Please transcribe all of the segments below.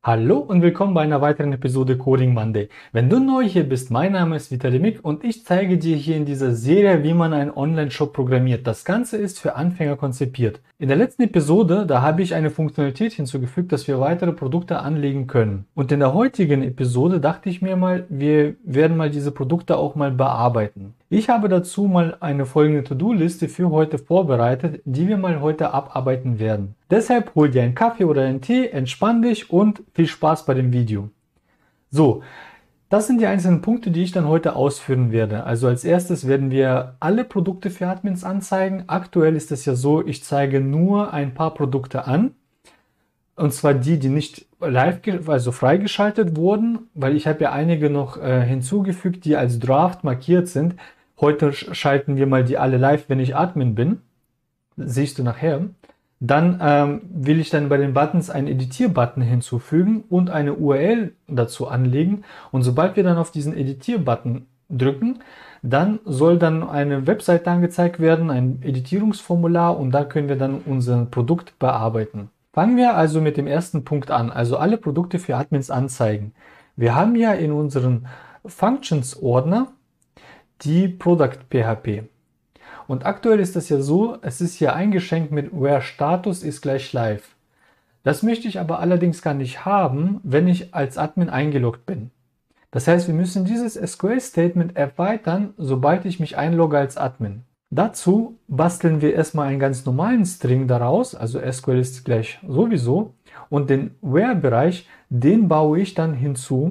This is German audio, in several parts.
Hallo und willkommen bei einer weiteren Episode Coding Monday. Wenn du neu hier bist, mein Name ist Vitali Mik und ich zeige dir hier in dieser Serie, wie man einen Online-Shop programmiert. Das Ganze ist für Anfänger konzipiert. In der letzten Episode, da habe ich eine Funktionalität hinzugefügt, dass wir weitere Produkte anlegen können. Und in der heutigen Episode dachte ich mir mal, wir werden mal diese Produkte auch mal bearbeiten. Ich habe dazu mal eine folgende To-Do-Liste für heute vorbereitet, die wir mal heute abarbeiten werden. Deshalb hol dir einen Kaffee oder einen Tee, entspann dich und viel Spaß bei dem Video. So, das sind die einzelnen Punkte, die ich dann heute ausführen werde. Also als erstes werden wir alle Produkte für Admins anzeigen. Aktuell ist es ja so, ich zeige nur ein paar Produkte an. Und zwar die, die nicht live, also freigeschaltet wurden, weil ich habe ja einige noch hinzugefügt, die als Draft markiert sind. Heute schalten wir mal die alle live, wenn ich Admin bin. Das siehst du nachher. Dann will ich dann bei den Buttons einen Editier-Button hinzufügen und eine URL dazu anlegen. Und sobald wir dann auf diesen Editier-Button drücken, dann soll dann eine Webseite angezeigt werden, ein Editierungsformular, und da können wir dann unser Produkt bearbeiten. Fangen wir also mit dem ersten Punkt an, also alle Produkte für Admins anzeigen. Wir haben ja in unserem Functions-Ordner die Product-PHP. Und aktuell ist das ja so, es ist hier eingeschränkt mit where Status ist gleich live. Das möchte ich aber allerdings gar nicht haben, wenn ich als Admin eingeloggt bin. Das heißt, wir müssen dieses SQL-Statement erweitern, sobald ich mich einlogge als Admin. Dazu basteln wir erstmal einen ganz normalen String daraus, also SQL ist gleich sowieso, und den where-Bereich, den baue ich dann hinzu.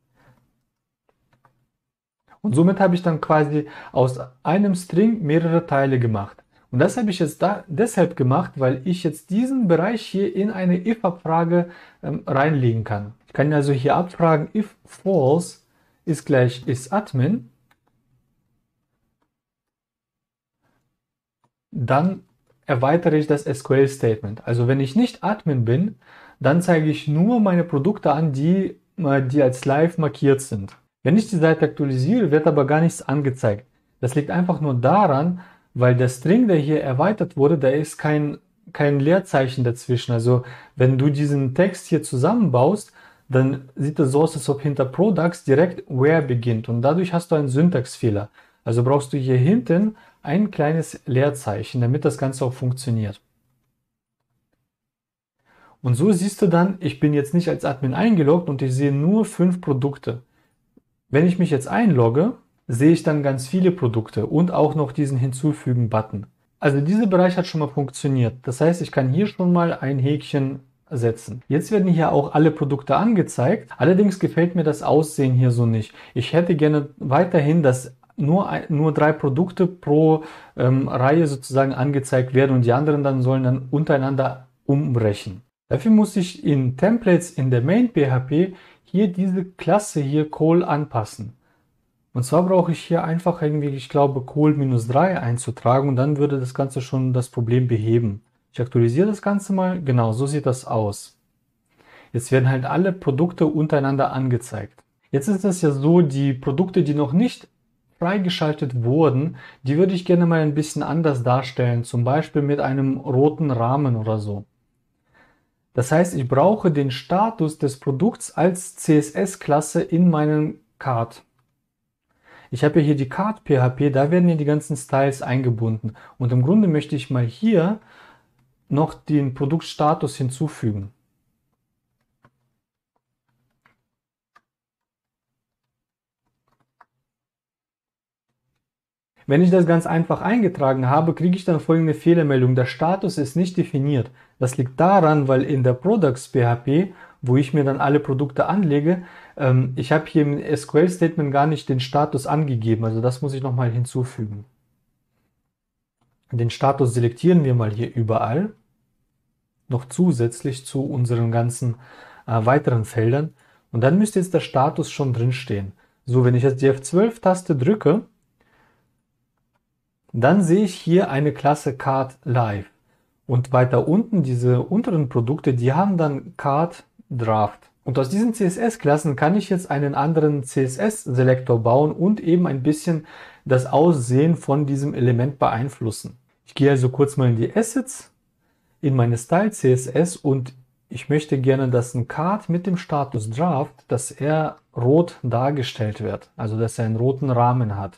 Und somit habe ich dann quasi aus einem String mehrere Teile gemacht. Und das habe ich jetzt deshalb gemacht, weil ich jetzt diesen Bereich hier in eine if-Abfrage reinlegen kann. Ich kann also hier abfragen, if false ist gleich isAdmin, dann erweitere ich das SQL-Statement. Also wenn ich nicht Admin bin, dann zeige ich nur meine Produkte an, die als live markiert sind. Wenn ich die Seite aktualisiere, wird aber gar nichts angezeigt. Das liegt einfach nur daran, weil der String, der hier erweitert wurde, da ist kein Leerzeichen dazwischen. Also wenn du diesen Text hier zusammenbaust, dann sieht es so aus, als ob hinter Products direkt where beginnt. Und dadurch hast du einen Syntaxfehler. Also brauchst du hier hinten ein kleines Leerzeichen, damit das Ganze auch funktioniert. Und so siehst du dann, ich bin jetzt nicht als Admin eingeloggt und ich sehe nur 5 Produkte. Wenn ich mich jetzt einlogge, sehe ich dann ganz viele Produkte und auch noch diesen Hinzufügen-Button. Also dieser Bereich hat schon mal funktioniert. Das heißt, ich kann hier schon mal ein Häkchen setzen. Jetzt werden hier auch alle Produkte angezeigt. Allerdings gefällt mir das Aussehen hier so nicht. Ich hätte gerne weiterhin, dass nur 3 Produkte pro Reihe sozusagen angezeigt werden und die anderen dann sollen dann untereinander umbrechen. Dafür muss ich in Templates in der Main PHP hier diese Klasse hier call anpassen. Und zwar brauche ich hier einfach irgendwie, ich glaube, call-3 einzutragen und dann würde das Ganze schon das Problem beheben. Ich aktualisiere das Ganze mal. Genau, so sieht das aus. Jetzt werden halt alle Produkte untereinander angezeigt. Jetzt ist es ja so, die Produkte, die noch nicht freigeschaltet wurden, die würde ich gerne mal ein bisschen anders darstellen. Zum Beispiel mit einem roten Rahmen oder so. Das heißt, ich brauche den Status des Produkts als CSS-Klasse in meinem Card. Ich habe ja hier die Card-PHP, da werden ja die ganzen Styles eingebunden. Und im Grunde möchte ich mal hier noch den Produktstatus hinzufügen. Wenn ich das ganz einfach eingetragen habe, kriege ich dann folgende Fehlermeldung. Der Status ist nicht definiert. Das liegt daran, weil in der Products PHP, wo ich mir dann alle Produkte anlege, ich habe hier im SQL-Statement gar nicht den Status angegeben. Also das muss ich nochmal hinzufügen. Den Status selektieren wir mal hier überall. Noch zusätzlich zu unseren ganzen weiteren Feldern. Und dann müsste jetzt der Status schon drin stehen. So, wenn ich jetzt die F12-Taste drücke, dann sehe ich hier eine Klasse Card Live. Und weiter unten, diese unteren Produkte, die haben dann Card Draft. Und aus diesen CSS-Klassen kann ich jetzt einen anderen CSS-Selektor bauen und eben ein bisschen das Aussehen von diesem Element beeinflussen. Ich gehe also kurz mal in die Assets, in meine Style CSS und Ich möchte gerne, dass ein Card mit dem Status Draft, dass er rot dargestellt wird, also dass er einen roten Rahmen hat.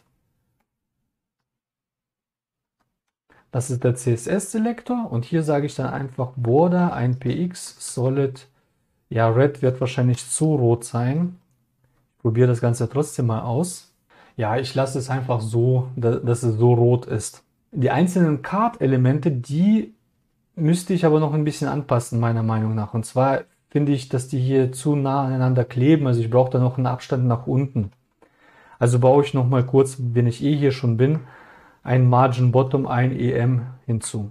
Das ist der CSS-Selektor und hier sage ich dann einfach Border, ein PX, Solid, ja, Red wird wahrscheinlich zu rot sein. Ich probiere das Ganze trotzdem mal aus. Ja, ich lasse es einfach so, dass es so rot ist. Die einzelnen Card-Elemente, die müsste ich aber noch ein bisschen anpassen, meiner Meinung nach. Und zwar finde ich, dass die hier zu nah aneinander kleben. Also ich brauche da noch einen Abstand nach unten. Also baue ich noch mal kurz, wenn ich hier schon bin, ein Margin Bottom, ein EM hinzu.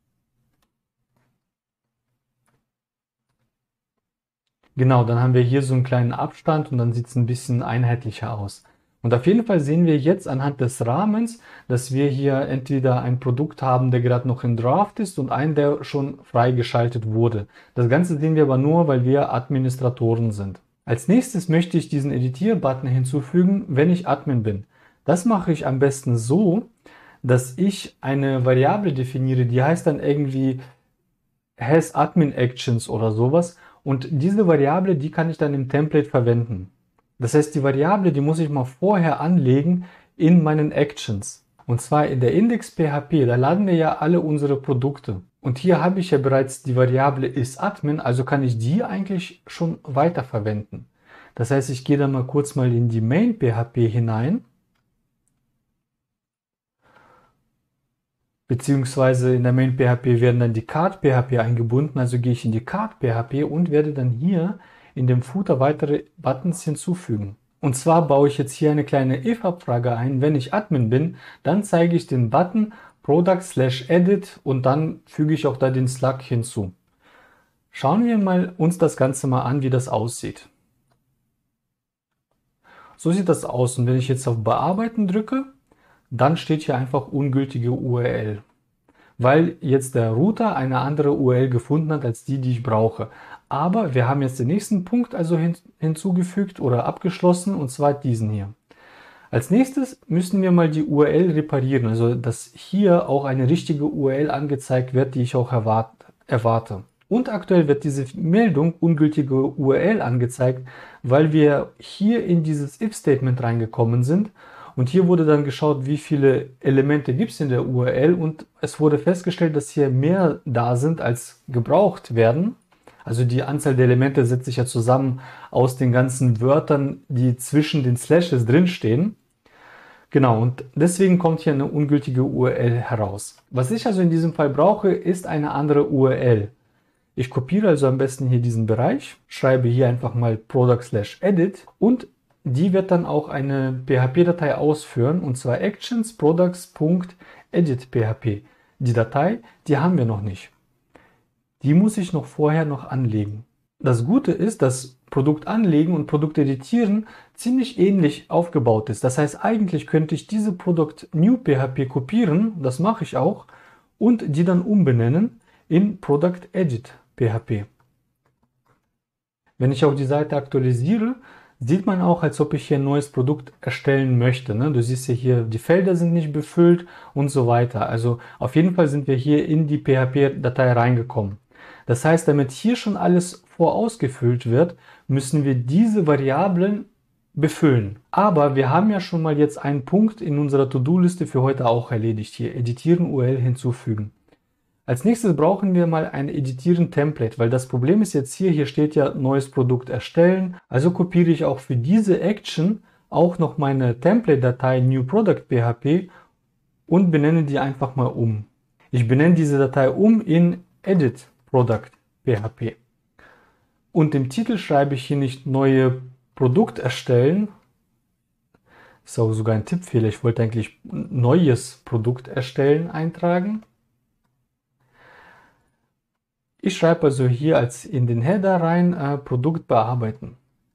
Genau, dann haben wir hier so einen kleinen Abstand und dann sieht es ein bisschen einheitlicher aus. Und auf jeden Fall sehen wir jetzt anhand des Rahmens, dass wir hier entweder ein Produkt haben, der gerade noch in Draft ist und einen, der schon freigeschaltet wurde. Das Ganze sehen wir aber nur, weil wir Administratoren sind. Als nächstes möchte ich diesen Editier-Button hinzufügen, wenn ich Admin bin. Das mache ich am besten so, dass ich eine Variable definiere, die heißt dann irgendwie has admin actions oder sowas. Und diese Variable, die kann ich dann im Template verwenden. Das heißt, die Variable, die muss ich mal vorher anlegen in meinen Actions. Und zwar in der Index.php, da laden wir ja alle unsere Produkte. Und hier habe ich ja bereits die Variable isAdmin, also kann ich die eigentlich schon weiterverwenden. Das heißt, ich gehe da mal kurz mal in die Main.php hinein. Beziehungsweise in der Main.php werden dann die Card.php eingebunden, also gehe ich in die Card.php und werde dann hier in dem Footer weitere Buttons hinzufügen. Und zwar baue ich jetzt hier eine kleine if-Abfrage ein. Wenn ich Admin bin, dann zeige ich den Button Product/Edit und dann füge ich auch da den Slug hinzu. Schauen wir mal uns das Ganze mal an, wie das aussieht. So sieht das aus und wenn ich jetzt auf Bearbeiten drücke, dann steht hier einfach ungültige URL, weil jetzt der Router eine andere URL gefunden hat als die, die ich brauche. Aber wir haben jetzt den nächsten Punkt also hinzugefügt oder abgeschlossen, und zwar diesen hier. Als nächstes müssen wir mal die URL reparieren, also dass hier auch eine richtige URL angezeigt wird, die ich auch erwarte. Und aktuell wird diese Meldung ungültige URL angezeigt, weil wir hier in dieses if-Statement reingekommen sind. Und hier wurde dann geschaut, wie viele Elemente gibt es in der URL, und es wurde festgestellt, dass hier mehr da sind, als gebraucht werden. Also die Anzahl der Elemente setzt sich ja zusammen aus den ganzen Wörtern, die zwischen den Slashes drinstehen. Genau, und deswegen kommt hier eine ungültige URL heraus. Was ich also in diesem Fall brauche, ist eine andere URL. Ich kopiere also am besten hier diesen Bereich, schreibe hier einfach mal product/edit und die wird dann auch eine PHP-Datei ausführen, und zwar actions products.edit.php. Die Datei, die haben wir noch nicht. Die muss ich noch vorher anlegen. Das Gute ist, dass Produkt anlegen und Produkt editieren ziemlich ähnlich aufgebaut ist. Das heißt, eigentlich könnte ich diese Product New PHP kopieren, das mache ich auch, und die dann umbenennen in Product Edit PHP. Wenn ich auch die Seite aktualisiere, sieht man auch, als ob ich hier ein neues Produkt erstellen möchte. Du siehst ja hier, die Felder sind nicht befüllt und so weiter. Also auf jeden Fall sind wir hier in die PHP-Datei reingekommen. Das heißt, damit hier schon alles vorausgefüllt wird, müssen wir diese Variablen befüllen. Aber wir haben ja schon mal jetzt einen Punkt in unserer To-Do-Liste für heute auch erledigt. Hier editieren, URL hinzufügen. Als nächstes brauchen wir mal ein Editieren-Template, weil das Problem ist jetzt hier steht ja neues Produkt erstellen. Also kopiere ich auch für diese Action auch noch meine Template-Datei newProduct.php und benenne die einfach mal um. Ich benenne diese Datei um in editProduct.php. Und im Titel schreibe ich hier nicht neue Produkt erstellen. Ist auch sogar ein Tippfehler. Ich wollte eigentlich neues Produkt erstellen eintragen. Ich schreibe also hier als in den Header rein Produkt bearbeiten.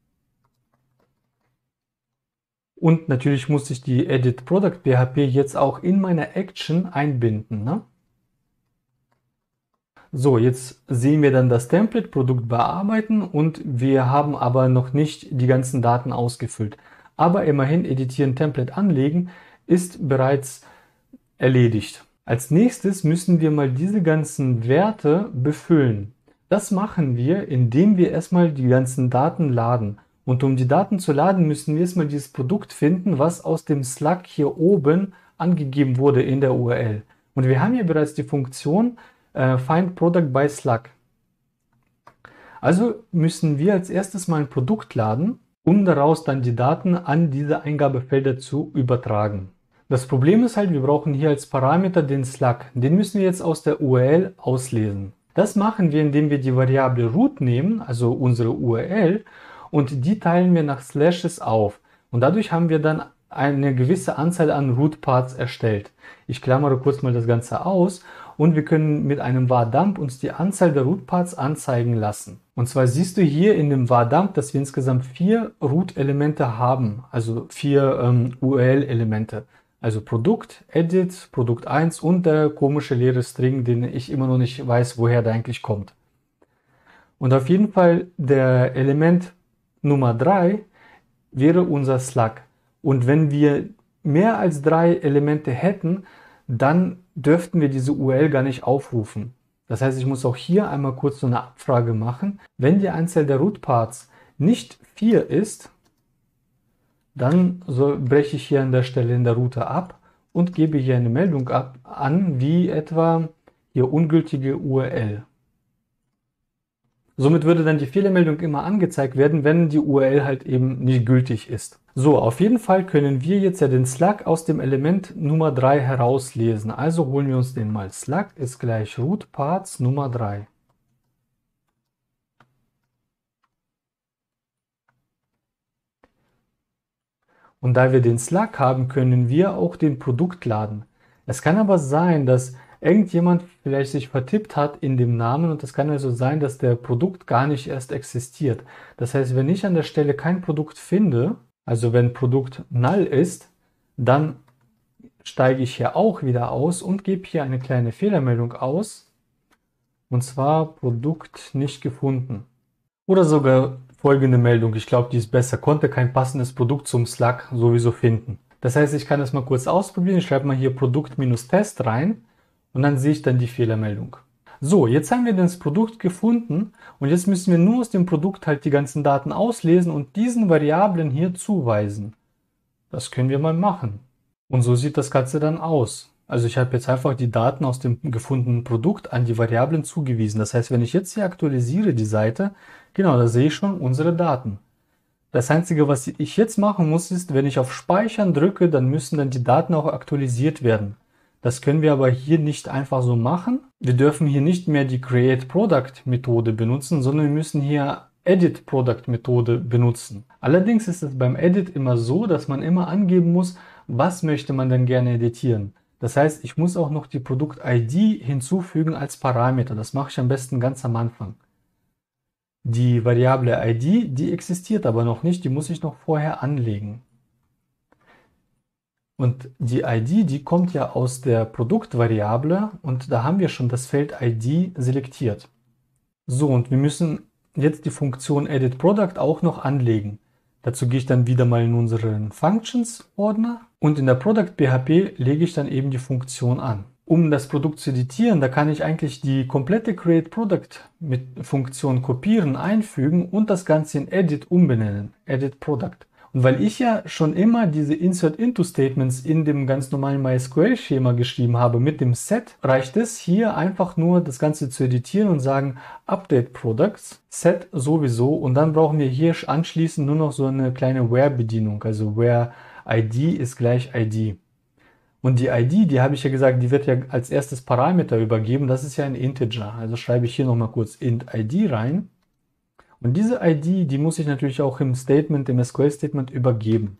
Und natürlich muss ich die Edit Product PHP jetzt auch in meine Action einbinden. Ne? So, jetzt sehen wir dann das Template Produkt bearbeiten und wir haben aber noch nicht die ganzen Daten ausgefüllt. Aber immerhin editieren Template anlegen ist bereits erledigt. Als nächstes müssen wir mal diese ganzen Werte befüllen. Das machen wir, indem wir erstmal die ganzen Daten laden. Und um die Daten zu laden, müssen wir erstmal dieses Produkt finden, was aus dem Slug hier oben angegeben wurde in der URL. Und wir haben hier bereits die Funktion Find Product by Slug. Also müssen wir als erstes mal ein Produkt laden, um daraus dann die Daten an diese Eingabefelder zu übertragen. Das Problem ist halt, wir brauchen hier als Parameter den Slug. Den müssen wir jetzt aus der URL auslesen. Das machen wir, indem wir die Variable root nehmen, also unsere URL, und die teilen wir nach Slashes auf. Und dadurch haben wir dann eine gewisse Anzahl an Root Paths erstellt. Ich klammere kurz mal das Ganze aus und wir können mit einem var_dump uns die Anzahl der Root Paths anzeigen lassen. Und zwar siehst du hier in dem var_dump, dass wir insgesamt 4 Root-Elemente haben, also 4 URL-Elemente. Also Produkt, Edit, Produkt 1 und der komische leere String, den ich immer noch nicht weiß, woher der eigentlich kommt. Und auf jeden Fall der Element Nummer 3 wäre unser Slug. Und wenn wir mehr als 3 Elemente hätten, dann dürften wir diese URL gar nicht aufrufen. Das heißt, ich muss auch hier einmal kurz so eine Abfrage machen. Wenn die Anzahl der Root Paths nicht 4 ist, dann breche ich hier an der Stelle in der Route ab und gebe hier eine Meldung an, wie etwa hier ungültige URL. Somit würde dann die Fehlermeldung immer angezeigt werden, wenn die URL halt eben nicht gültig ist. So, auf jeden Fall können wir jetzt ja den Slug aus dem Element Nummer 3 herauslesen. Also holen wir uns den mal. Slug ist gleich Root Paths Nummer 3. Und da wir den Slug haben, können wir auch den Produkt laden. Es kann aber sein, dass irgendjemand vielleicht sich vertippt hat in dem Namen und es kann also sein, dass der Produkt gar nicht erst existiert. Das heißt, wenn ich an der Stelle kein Produkt finde, also wenn Produkt null ist, dann steige ich hier auch wieder aus und gebe hier eine kleine Fehlermeldung aus. Und zwar Produkt nicht gefunden. Oder sogar folgende Meldung, ich glaube, die ist besser, konnte kein passendes Produkt zum Slug sowieso finden. Das heißt, ich kann das mal kurz ausprobieren, ich schreibe mal hier Produkt-Test rein und dann sehe ich dann die Fehlermeldung. So, jetzt haben wir das Produkt gefunden und jetzt müssen wir nur aus dem Produkt halt die ganzen Daten auslesen und diesen Variablen hier zuweisen. Das können wir mal machen. Und so sieht das Ganze dann aus. Also ich habe jetzt einfach die Daten aus dem gefundenen Produkt an die Variablen zugewiesen. Das heißt, wenn ich jetzt hier aktualisiere die Seite, genau, da sehe ich schon unsere Daten. Das Einzige, was ich jetzt machen muss, ist, wenn ich auf Speichern drücke, dann müssen dann die Daten auch aktualisiert werden. Das können wir aber hier nicht einfach so machen. Wir dürfen hier nicht mehr die Create_Product-Methode benutzen, sondern wir müssen hier Edit_Product-Methode benutzen. Allerdings ist es beim Edit immer so, dass man immer angeben muss, was möchte man denn gerne editieren. Das heißt, ich muss auch noch die Produkt-ID hinzufügen als Parameter. Das mache ich am besten ganz am Anfang. Die Variable ID, die existiert aber noch nicht, die muss ich noch vorher anlegen. Und die ID, die kommt ja aus der Produktvariable und da haben wir schon das Feld ID selektiert. So, und wir müssen jetzt die Funktion EditProduct auch noch anlegen. Dazu gehe ich dann wieder mal in unseren Functions-Ordner und in der Product.php lege ich dann eben die Funktion an. Um das Produkt zu editieren, da kann ich eigentlich die komplette Create_Product-Funktion kopieren, einfügen und das Ganze in Edit umbenennen, EditProduct. Und weil ich ja schon immer diese Insert-Into-Statements in dem ganz normalen MySQL-Schema geschrieben habe mit dem Set, reicht es hier einfach nur das Ganze zu editieren und sagen Update Products, Set sowieso und dann brauchen wir hier anschließend nur noch so eine kleine Where-Bedienung, also Where ID ist gleich ID. Und die ID, die habe ich ja gesagt, die wird ja als erstes Parameter übergeben, das ist ja ein Integer, also schreibe ich hier nochmal kurz int ID rein. Und diese ID, die muss ich natürlich auch im Statement, im SQL-Statement übergeben.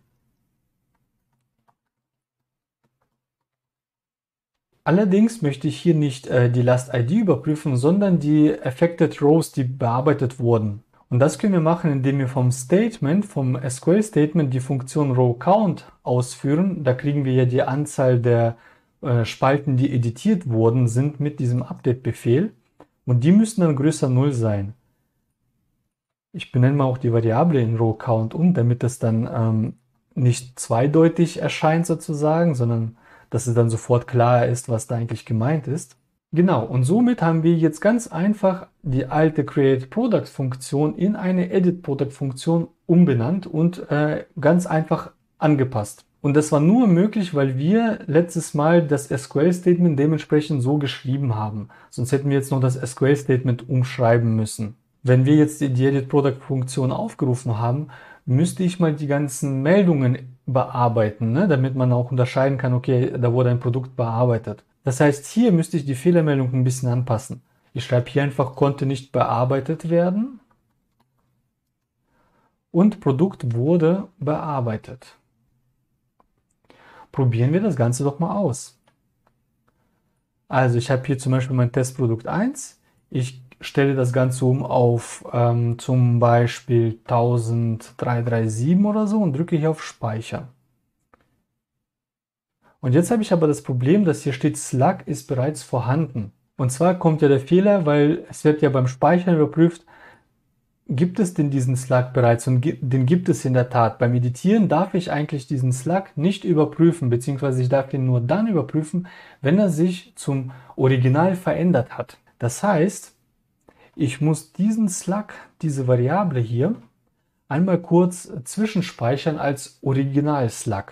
Allerdings möchte ich hier nicht die Last-ID überprüfen, sondern die Affected Rows, die bearbeitet wurden. Und das können wir machen, indem wir vom Statement, vom SQL-Statement die Funktion RowCount ausführen. Da kriegen wir ja die Anzahl der Spalten, die editiert worden sind mit diesem Update-Befehl. Und die müssen dann größer 0 sein. Ich benenne mal auch die Variable in RowCount um, damit das dann nicht zweideutig erscheint sozusagen, sondern dass es dann sofort klar ist, was da eigentlich gemeint ist. Genau, und somit haben wir jetzt ganz einfach die alte Create Product Funktion in eine Edit Product Funktion umbenannt und ganz einfach angepasst. Und das war nur möglich, weil wir letztes Mal das SQL-Statement dementsprechend so geschrieben haben. Sonst hätten wir jetzt noch das SQL-Statement umschreiben müssen. Wenn wir jetzt die Edit Product Funktion aufgerufen haben, müsste ich mal die ganzen Meldungen bearbeiten, ne? Damit man auch unterscheiden kann, okay, da wurde ein Produkt bearbeitet. Das heißt, hier müsste ich die Fehlermeldung ein bisschen anpassen. Ich schreibe hier einfach, konnte nicht bearbeitet werden und Produkt wurde bearbeitet. Probieren wir das Ganze doch mal aus. Also ich habe hier zum Beispiel mein Testprodukt 1. Ich stelle das Ganze um auf zum Beispiel 1337 oder so und drücke hier auf Speichern. Und jetzt habe ich aber das Problem, dass hier steht, Slug ist bereits vorhanden. Und zwar kommt ja der Fehler, weil es wird ja beim Speichern überprüft, gibt es denn diesen Slug bereits? Und den gibt es in der Tat. Beim Editieren darf ich eigentlich diesen Slug nicht überprüfen, beziehungsweise ich darf ihn nur dann überprüfen, wenn er sich zum Original verändert hat. Das heißt, ich muss diesen Slug, diese Variable hier, einmal kurz zwischenspeichern als Original-Slug.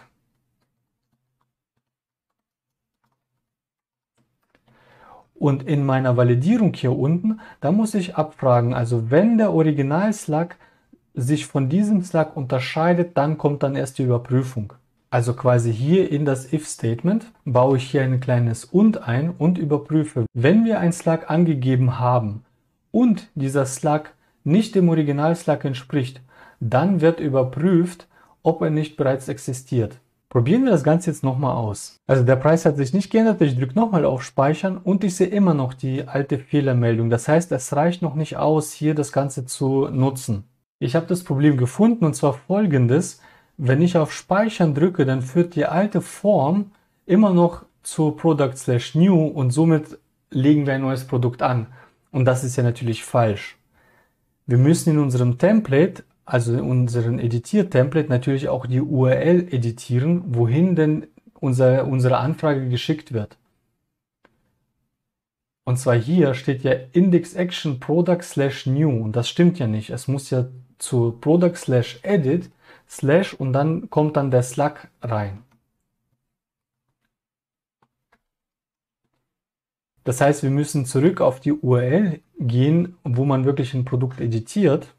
Und in meiner Validierung hier unten, da muss ich abfragen, also wenn der Original-Slug sich von diesem Slug unterscheidet, dann kommt dann erst die Überprüfung. Also quasi hier in das if-Statement baue ich hier ein kleines und ein und überprüfe. Wenn wir ein Slug angegeben haben und dieser Slug nicht dem Original-Slug entspricht, dann wird überprüft, ob er nicht bereits existiert. Probieren wir das Ganze jetzt nochmal aus. Also der Preis hat sich nicht geändert, ich drücke nochmal auf Speichern und ich sehe immer noch die alte Fehlermeldung. Das heißt, es reicht noch nicht aus, hier das Ganze zu nutzen. Ich habe das Problem gefunden und zwar folgendes. Wenn ich auf Speichern drücke, dann führt die alte Form immer noch zu Product/New und somit legen wir ein neues Produkt an. Und das ist ja natürlich falsch. Wir müssen in unserem Template, also in unserem Editier-Template, natürlich auch die URL editieren, wohin denn unsere Anfrage geschickt wird. Und zwar hier steht ja Index-Action Product/New und das stimmt ja nicht. Es muss ja zu Product/Edit/ und dann kommt dann der Slug rein. Das heißt, wir müssen zurück auf die URL gehen, wo man wirklich ein Produkt editiert.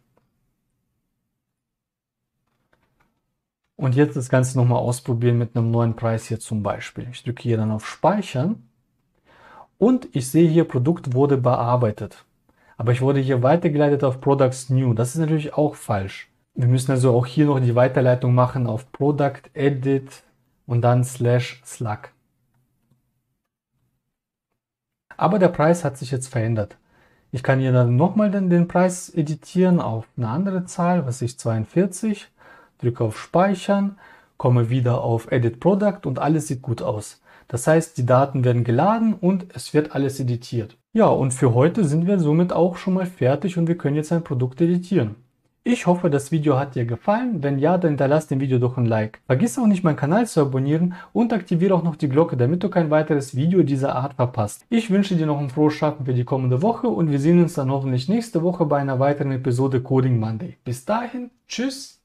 Und jetzt das Ganze nochmal ausprobieren mit einem neuen Preis hier zum Beispiel. Ich drücke hier dann auf Speichern und ich sehe hier, Produkt wurde bearbeitet. Aber ich wurde hier weitergeleitet auf Products New. Das ist natürlich auch falsch. Wir müssen also auch hier noch die Weiterleitung machen auf Product Edit und dann /Slug. Aber der Preis hat sich jetzt verändert. Ich kann hier dann nochmal den Preis editieren auf eine andere Zahl, was ich 42, drücke auf Speichern, komme wieder auf Edit Product und alles sieht gut aus. Das heißt, die Daten werden geladen und es wird alles editiert. Ja, und für heute sind wir somit auch schon mal fertig und wir können jetzt ein Produkt editieren. Ich hoffe, das Video hat dir gefallen. Wenn ja, dann hinterlass dem Video doch ein Like. Vergiss auch nicht, meinen Kanal zu abonnieren und aktiviere auch noch die Glocke, damit du kein weiteres Video dieser Art verpasst. Ich wünsche dir noch ein frohes Schaffen für die kommende Woche und wir sehen uns dann hoffentlich nächste Woche bei einer weiteren Episode Coding Monday. Bis dahin, tschüss!